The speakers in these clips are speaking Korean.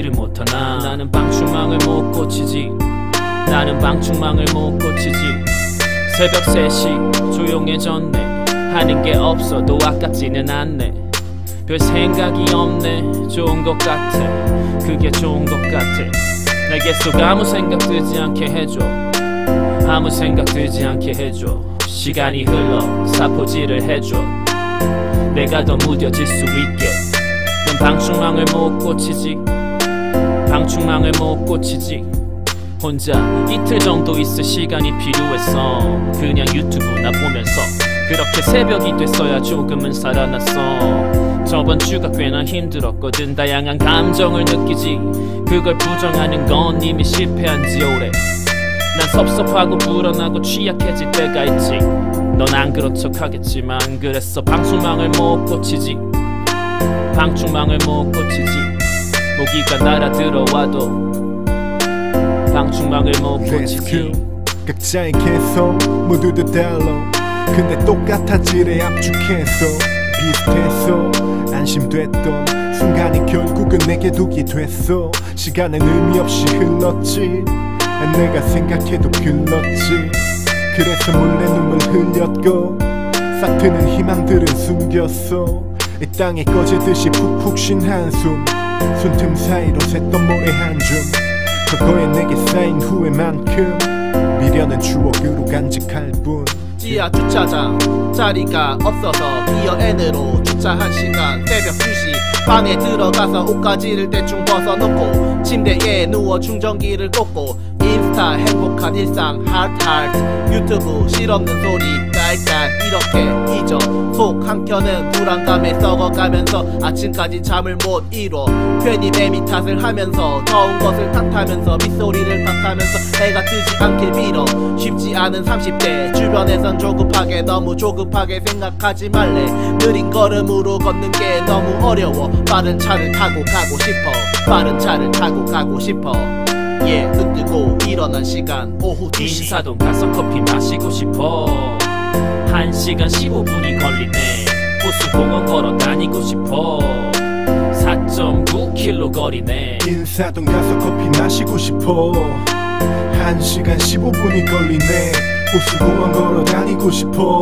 알지를 못하나. 나는 방충망을 못 고치지. 나는 방충망을 못 고치지. 새벽 3시 조용해졌네. 하는 게 없어도 아깝지는 않네. 별 생각이 없네. 좋은 것 같아. 그게 좋은 것 같아. 내게 속 아무 생각 들지 않게 해줘. 아무 생각 들지 않게 해줘. 시간이 흘러 사포질을 해줘. 내가 더 무뎌질 수 있게. 넌 방충망을 못 고치지. 방충망을 못 고치지. 혼자 이틀 정도 있을 시간이 필요했어. 그냥 유튜브나 보면서. 그렇게 새벽이 됐어야 조금은 살아났어. 저번 주가 꽤나 힘들었거든. 다양한 감정을 느끼지. 그걸 부정하는 건 이미 실패한 지 오래. 난 섭섭하고 불안하고 취약해질 때가 있지. 넌 안 그런 척 하겠지만 그래서 방충망을 못 고치지. 방충망을 못 고치지. 모기가 날아들어와도 방충망을 못 고치지. 각자의 개성 모두도 달라. 근데 똑같아지래 압축해서. 비슷해서 안심됐던 순간이 결국은 내게 독이 됐어. 시간은 의미 없이 흘렀지. 내가 생각해도 글렀지. 그래서 몰래 눈물 흘렸고 싹트는 희망들은 숨겼어. 이 땅에 꺼지듯이 푹푹 쉰 한숨. 손틈 사이로 샜던 모래 한 줌. 그거에 내게 쌓인 후회만큼 미련은 추억으로 간직할 뿐. 지하 주차장 자리가 없어서 기어 N으로 주차 1시간. 새벽 2시 방에 들어가서 옷가지를 대충 벗어놓고 침대에 누워 충전기를 꽂고 인스타 행복한 일상 하트 유튜브 실없는 소리 깔깔 이렇게 잊어. 속 한켠은 불안감에 썩어가면서 아침까지 잠을 못 이뤄. 괜히 매미 탓을 하면서 더운 것을 탓하면서 빗소리를 탓하면서 해가 뜨지 않길 빌어. 쉽지 않은 30대 주변에선 조급하게 너무 조급하게 생각하지 말래. 느린 걸음으로 걷는 게 너무 어려워. 빠른 차를 타고 가고 싶어. 빠른 차를 타고 가고 싶어. 눈 뜨고 일어난 시간 오후 2시. 인사동 가서 커피 마시고 싶어. 1시간 15분이 걸리네. 호수공원 걸어 다니고 싶어. 4.9km 거리네. 인사동 가서 커피 마시고 싶어. 1시간 15분이 걸리네. 호수공원 걸어 다니고 싶어.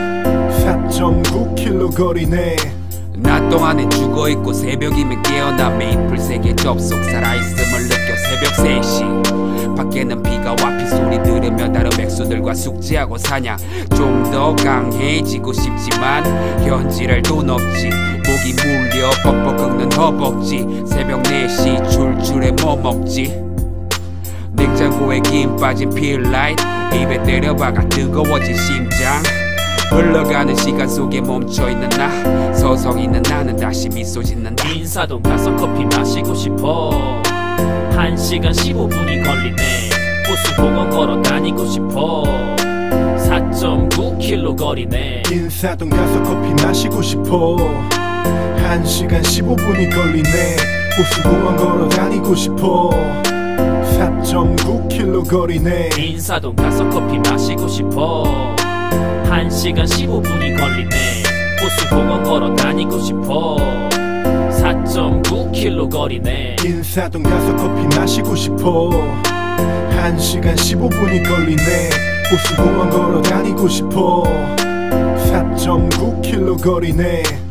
4.9km 거리네. 낮 동안엔 죽어있고 새벽이면 깨어나 메이플색의 접속. 살아있음을 느껴. 새벽 3시 밖에는 비가 와. 빗소리 들으며 다른 백수들과 숙제하고 사냐. 좀 더 강해지고 싶지만 현질할 돈 없지. 목이 물려 뻑뻑 긁는 허벅지. 새벽 4시 출출해 뭐 먹지. 냉장고에 김 빠진 필라이트. 입에 때려박아 뜨거워진 심장. 흘러가는 시간 속에 멈춰있는 나. 서성 있는 나는 다시 미소 짓는다. 인사동 가서 커피 마시고 싶어. 1시간 15분이 걸리네. 호수공원 걸어 다니고 싶어. 4.9km 거리네. 인사동 가서 커피 마시고 싶어. 1시간 15분이 걸리네. 호수공원 걸어 다니고 싶어. 4.9km 거리네. 인사동 가서 커피 마시고 싶어. 1시간 15분이 걸리네. 호수공원 걸어 다니고 싶어. 4.9km 거리네. 인사동 가서 커피 마시고 싶어. 1시간 15분이 걸리네. 호수공원 걸어 다니고 싶어. 4.9km 거리네.